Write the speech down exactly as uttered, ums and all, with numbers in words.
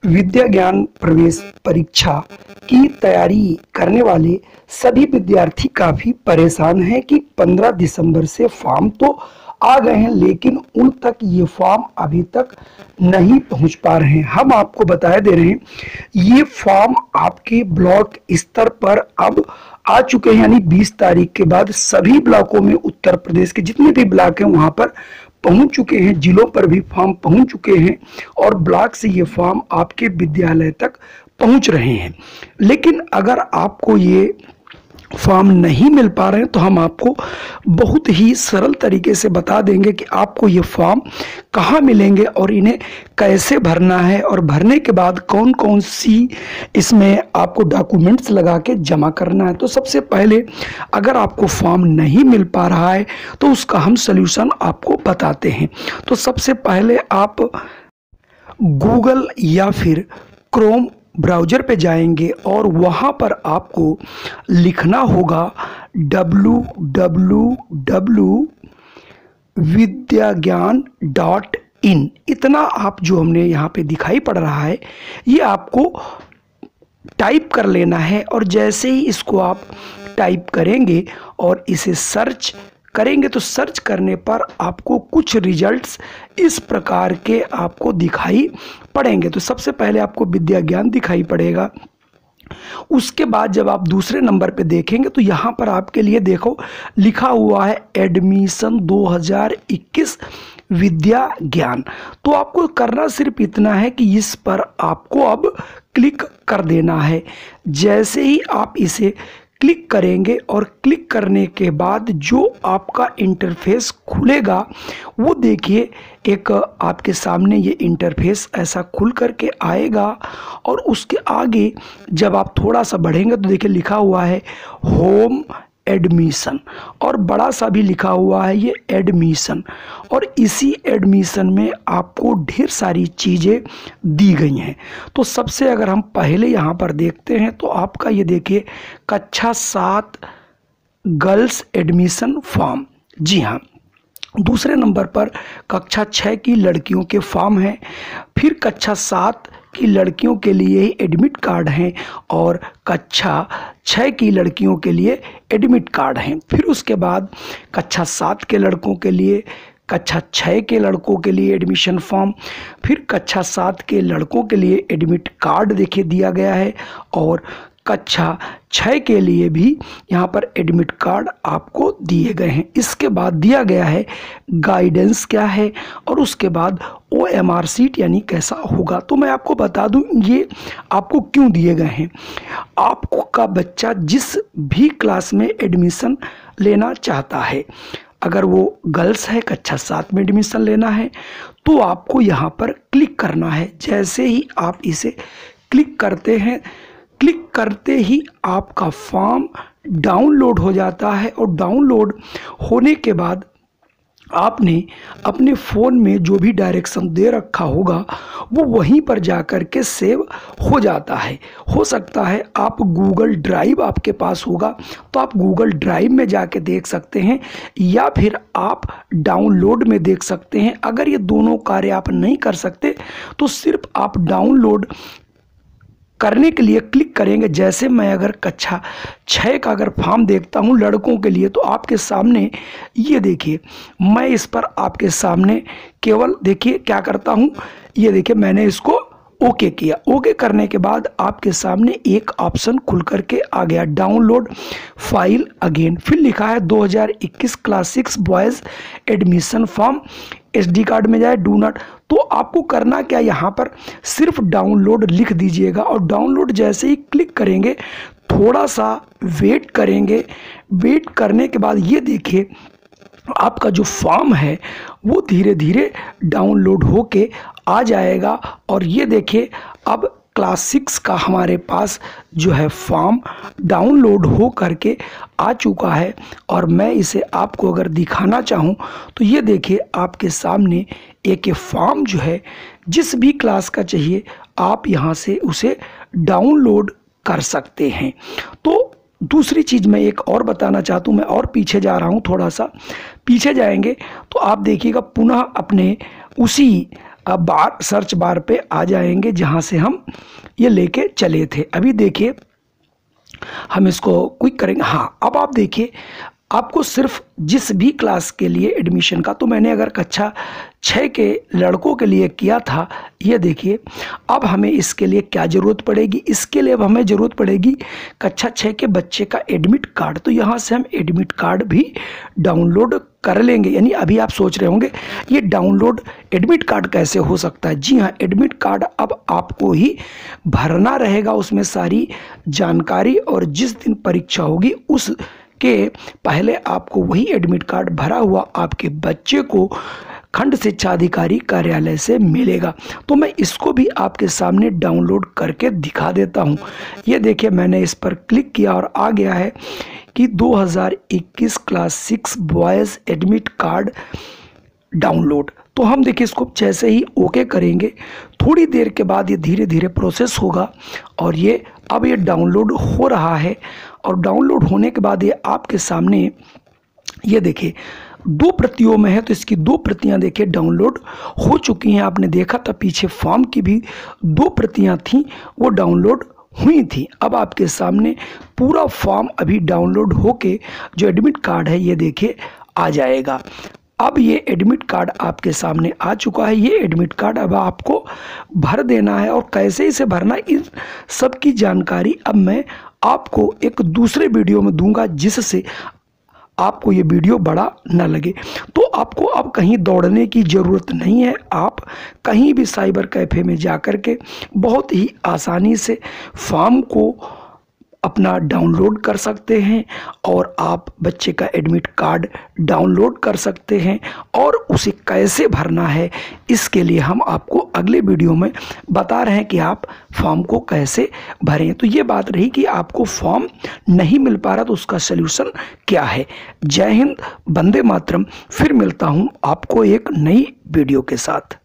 विद्या ज्ञान प्रवेश परीक्षा की तैयारी करने वाले सभी विद्यार्थी काफी परेशान हैं कि पंद्रह दिसंबर से फॉर्म तो आ गए हैं, लेकिन उन तक ये फॉर्म अभी तक नहीं पहुंच पा रहे हैं। हम आपको बता दे रहे हैं, ये फॉर्म आपके ब्लॉक स्तर पर अब आ चुके हैं, यानी बीस तारीख के बाद सभी ब्लॉकों में उत्तर प्रदेश के जितने भी ब्लॉक हैं वहां पर पहुंच चुके हैं। जिलों पर भी फॉर्म पहुंच चुके हैं और ब्लॉक से ये फॉर्म आपके विद्यालय तक पहुंच रहे हैं। लेकिन अगर आपको ये फॉर्म नहीं मिल पा रहे हैं तो हम आपको बहुत ही सरल तरीके से बता देंगे कि आपको ये फॉर्म कहाँ मिलेंगे और इन्हें कैसे भरना है, और भरने के बाद कौन कौन सी इसमें आपको डॉक्यूमेंट्स लगा के जमा करना है। तो सबसे पहले अगर आपको फॉर्म नहीं मिल पा रहा है तो उसका हम सल्यूशन आपको बताते हैं। तो सबसे पहले आप गूगल या फिर क्रोम ब्राउज़र पे जाएंगे और वहाँ पर आपको लिखना होगा W W W Vidyagyan dot in. इतना आप जो हमने यहाँ पे दिखाई पड़ रहा है ये आपको टाइप कर लेना है, और जैसे ही इसको आप टाइप करेंगे और इसे सर्च करेंगे तो सर्च करने पर आपको कुछ रिजल्ट्स इस प्रकार के आपको दिखाई पड़ेंगे। तो सबसे पहले आपको विद्या ज्ञान दिखाई पड़ेगा। उसके बाद जब आप दूसरे नंबर पे देखेंगे तो यहाँ पर आपके लिए देखो लिखा हुआ है एडमिशन दो हज़ार इक्कीस विद्या ज्ञान। तो आपको करना सिर्फ इतना है कि इस पर आपको अब क्लिक कर देना है। जैसे ही आप इसे क्लिक करेंगे और क्लिक करने के बाद जो आपका इंटरफेस खुलेगा वो देखिए एक आपके सामने ये इंटरफेस ऐसा खुल करके आएगा, और उसके आगे जब आप थोड़ा सा बढ़ेंगे तो देखिए लिखा हुआ है होम एडमिशन, और बड़ा सा भी लिखा हुआ है ये एडमिशन। और इसी एडमिशन में आपको ढेर सारी चीज़ें दी गई हैं। तो सबसे अगर हम पहले यहाँ पर देखते हैं तो आपका ये देखिए कक्षा सात गर्ल्स एडमिशन फॉर्म, जी हाँ। दूसरे नंबर पर कक्षा छः की लड़कियों के फॉर्म हैं। फिर कक्षा सात की लड़कियों के लिए ही एडमिट कार्ड हैं और कक्षा छः की लड़कियों के लिए एडमिट कार्ड हैं। फिर उसके बाद कक्षा सात के लड़कों के लिए, कक्षा छः के लड़कों के लिए एडमिशन फॉर्म, फिर कक्षा सात के लड़कों के लिए एडमिट कार्ड देखिए दिया गया है, और कक्षा छः के लिए भी यहाँ पर एडमिट कार्ड आपको दिए गए हैं। इसके बाद दिया गया है गाइडेंस क्या है, और उसके बाद ओ एम आर सीट यानी कैसा होगा। तो मैं आपको बता दूं ये आपको क्यों दिए गए हैं। आपको का बच्चा जिस भी क्लास में एडमिशन लेना चाहता है, अगर वो गर्ल्स है कक्षा सात में एडमिशन लेना है तो आपको यहाँ पर क्लिक करना है। जैसे ही आप इसे क्लिक करते हैं, क्लिक करते ही आपका फॉर्म डाउनलोड हो जाता है, और डाउनलोड होने के बाद आपने अपने फ़ोन में जो भी डायरेक्शन दे रखा होगा वो वहीं पर जा कर के सेव हो जाता है। हो सकता है आप गूगल ड्राइव आपके पास होगा तो आप गूगल ड्राइव में जाके देख सकते हैं, या फिर आप डाउनलोड में देख सकते हैं। अगर ये दोनों कार्य आप नहीं कर सकते तो सिर्फ आप डाउनलोड करने के लिए क्लिक करेंगे। जैसे मैं अगर कक्षा छः का अगर फॉर्म देखता हूँ लड़कों के लिए, तो आपके सामने ये देखिए मैं इस पर आपके सामने केवल देखिए क्या करता हूँ, ये देखिए मैंने इसको ओके किया। ओके करने के बाद आपके सामने एक ऑप्शन खुल करके आ गया डाउनलोड फाइल अगेन। फिर लिखा है दो हज़ार इक्कीस class six boys admission form, S D card में जाए डू नॉट। तो आपको करना क्या, यहाँ पर सिर्फ डाउनलोड लिख दीजिएगा, और डाउनलोड जैसे ही क्लिक करेंगे थोड़ा सा वेट करेंगे। वेट करने के बाद ये देखिए आपका जो फॉर्म है वो धीरे धीरे डाउनलोड होके आ जाएगा। और ये देखिए अब क्लास सिक्स का हमारे पास जो है फॉर्म डाउनलोड हो करके आ चुका है, और मैं इसे आपको अगर दिखाना चाहूँ तो ये देखिए आपके सामने एक फॉर्म जो है जिस भी क्लास का चाहिए आप यहाँ से उसे डाउनलोड कर सकते हैं। तो दूसरी चीज़ मैं एक और बताना चाहता हूँ, मैं और पीछे जा रहा हूँ, थोड़ा सा पीछे जाएंगे तो आप देखिएगा पुनः अपने उसी अब बार सर्च बार पे आ जाएंगे जहाँ से हम ये लेके चले थे। अभी देखिए हम इसको क्विक करेंगे। हाँ, अब आप देखिए आपको सिर्फ जिस भी क्लास के लिए एडमिशन का, तो मैंने अगर कक्षा छः के लड़कों के लिए किया था, ये देखिए अब हमें इसके लिए क्या ज़रूरत पड़ेगी, इसके लिए अब हमें ज़रूरत पड़ेगी कक्षा छः के बच्चे का एडमिट कार्ड। तो यहाँ से हम एडमिट कार्ड भी डाउनलोड कर लेंगे। यानी अभी आप सोच रहे होंगे ये डाउनलोड एडमिट कार्ड कैसे हो सकता है। जी हाँ, एडमिट कार्ड अब आपको ही भरना रहेगा, उसमें सारी जानकारी, और जिस दिन परीक्षा होगी उस के पहले आपको वही एडमिट कार्ड भरा हुआ आपके बच्चे को खंड शिक्षा अधिकारी कार्यालय से मिलेगा। तो मैं इसको भी आपके सामने डाउनलोड करके दिखा देता हूँ। ये देखिए मैंने इस पर क्लिक किया और आ गया है कि दो हज़ार इक्कीस class six boys admit card download. तो हम देखिए इसको जैसे ही ओके करेंगे, थोड़ी देर के बाद ये धीरे धीरे प्रोसेस होगा और ये अब ये डाउनलोड हो रहा है। और डाउनलोड होने के बाद ये आपके सामने ये देखिए दो प्रतियों में है, तो इसकी दो प्रतियां देखिए डाउनलोड हो चुकी हैं। आपने देखा था पीछे फॉर्म की भी दो प्रतियां थीं, वो डाउनलोड हुई थी। अब आपके सामने पूरा फॉर्म अभी डाउनलोड होके जो एडमिट कार्ड है ये देखिए आ जाएगा। अब ये एडमिट कार्ड आपके सामने आ चुका है। ये एडमिट कार्ड अब आपको भर देना है, और कैसे इसे भरना इन सब की जानकारी अब मैं आपको एक दूसरे वीडियो में दूंगा, जिससे आपको ये वीडियो बड़ा न लगे। तो आपको अब कहीं दौड़ने की ज़रूरत नहीं है, आप कहीं भी साइबर कैफ़े में जा कर के बहुत ही आसानी से फॉर्म को अपना डाउनलोड कर सकते हैं, और आप बच्चे का एडमिट कार्ड डाउनलोड कर सकते हैं। और उसे कैसे भरना है इसके लिए हम आपको अगले वीडियो में बता रहे हैं कि आप फॉर्म को कैसे भरें। तो ये बात रही कि आपको फॉर्म नहीं मिल पा रहा तो उसका सल्यूशन क्या है। जय हिंद, वंदे मातरम। फिर मिलता हूँ आपको एक नई वीडियो के साथ।